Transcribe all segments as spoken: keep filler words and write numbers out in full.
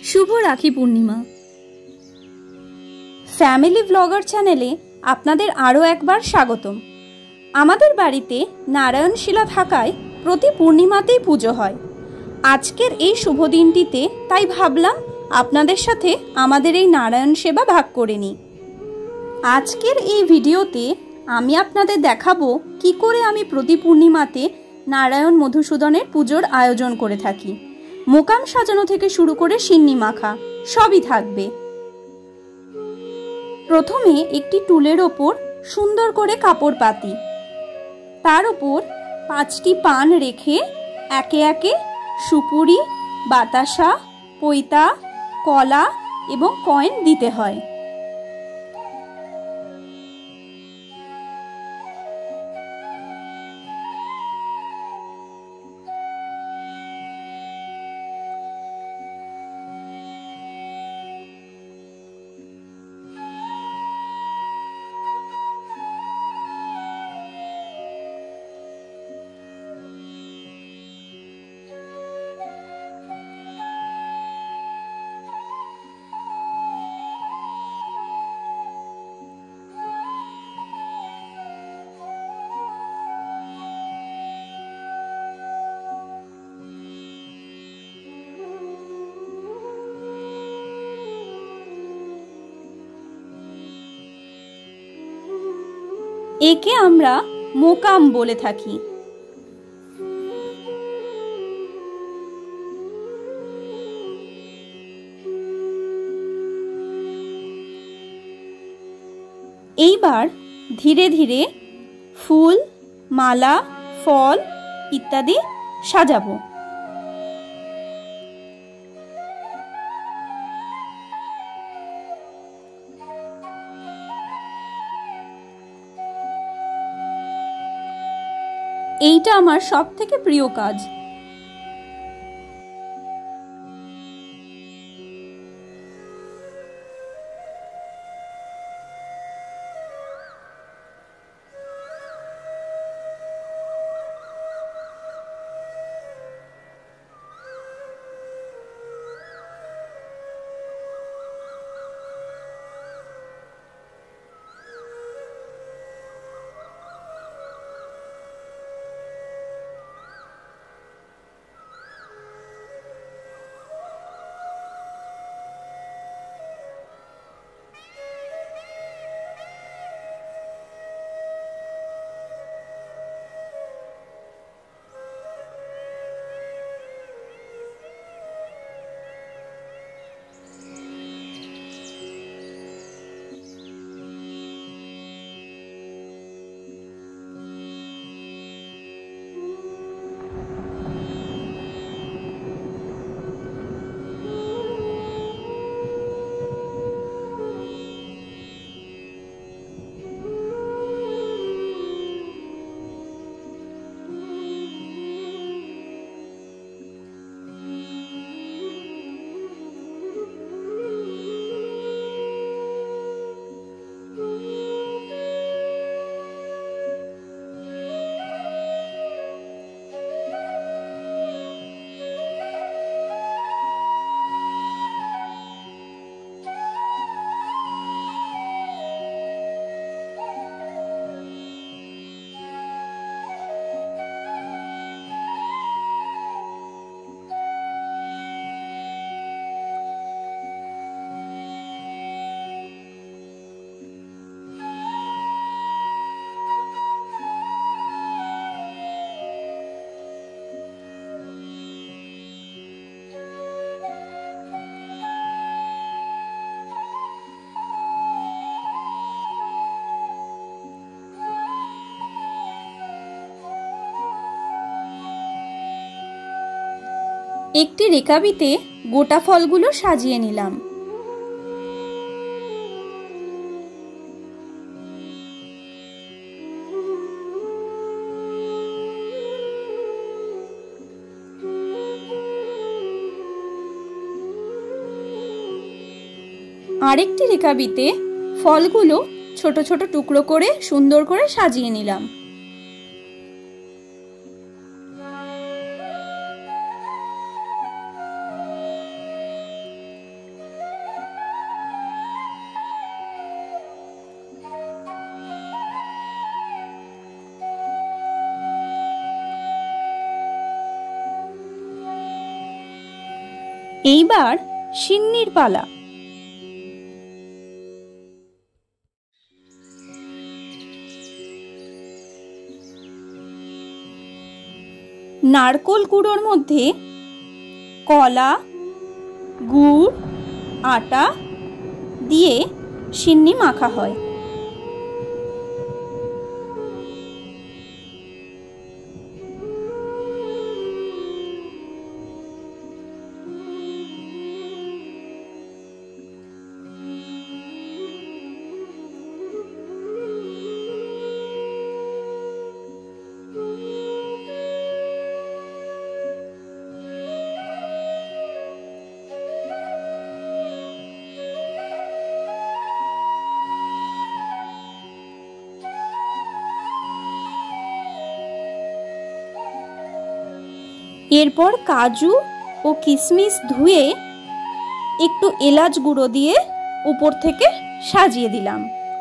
শুভ Rakhi Purnima. Family blogger চ্যানেলে আপনাদের আরও একবার স্বাগতম। আমাদের বাড়িতে নারায়ণশিলা থাকায় প্রতি পূর্ণিমাতেই পুজো হয়। আজকের এই শুভ দিনটিতে তাই ভাবলাম আপনাদের সাথে আমাদের এই নারায়ণ সেবা ভাগ করে নিই। আজকের এই ভিডিওতে আমি আপনাদের দেখাবো কি করে আমি প্রতি পূর্ণিমাতে নারায়ণ মধুসূদনের পুজোর আয়োজন করে থাকি। মোকাম সাজানো থেকে শুরু করে সিন্নি মাখা সবই থাকবে। প্রথমে একটি টুলের ওপর সুন্দর করে কাপড় পাতি, তার ওপর পাঁচটি পান রেখে একে একে সুপুরি, বাতাসা, পৈতা, কলা এবং কয়েন দিতে হয়। একে আমরা মোকাম বলে থাকি। এইবার ধীরে ধীরে ফুল, মালা, ফল ইত্যাদি সাজাবো। এইটা আমার সব থেকে প্রিয় কাজ। একটি রেকাবিতে গোটা ফলগুলো সাজিয়ে নিলাম। আরেকটি রেকাবিতে ফলগুলো ছোট ছোট টুকরো করে সুন্দর করে সাজিয়ে নিলাম। এইবার সিন্নির পালা। নারকোল গুঁড়োর মধ্যে কলা, গুড়, আটা দিয়ে সিন্নি মাখা হয়। এরপর কাজু ও কিশমিশ ধুয়ে একটু এলাচ গুঁড়ো দিয়ে উপর থেকে সাজিয়ে দিলাম।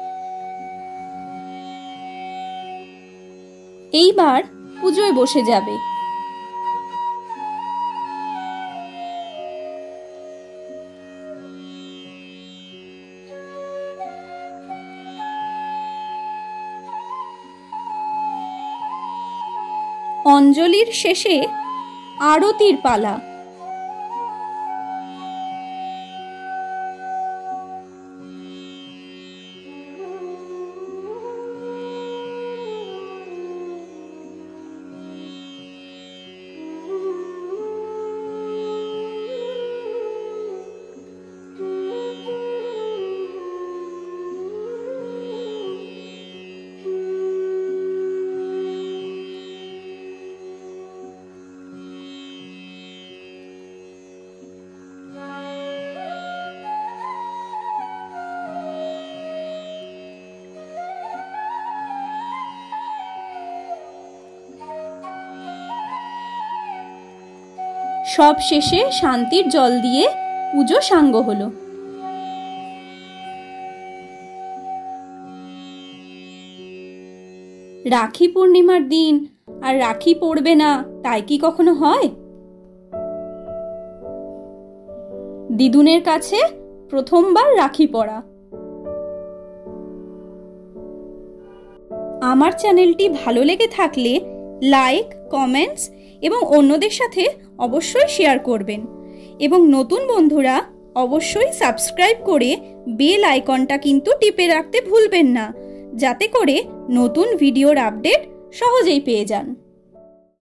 এইবার পুজোয় বসে যাবে। অঞ্জলির শেষে আরতির পালা। সব শেষে শান্তির জল দিয়ে পুজো সাঙ্গ হলো। রাখি পূর্ণিমার দিন আর রাখি পড়বে না, তাই কি কখনো হয়? দিদুনের কাছে প্রথমবার রাখি পরা। আমার চ্যানেলটি ভালো লেগে থাকলে লাইক, কমেন্টস এবং অন্যদের সাথে অবশ্যই শেয়ার করবেন এবং নতুন বন্ধুরা অবশ্যই সাবস্ক্রাইব করে বেল আইকনটা কিন্তু টিপে রাখতে ভুলবেন না, যাতে করে নতুন ভিডিওর আপডেট সহজেই পেয়ে যান।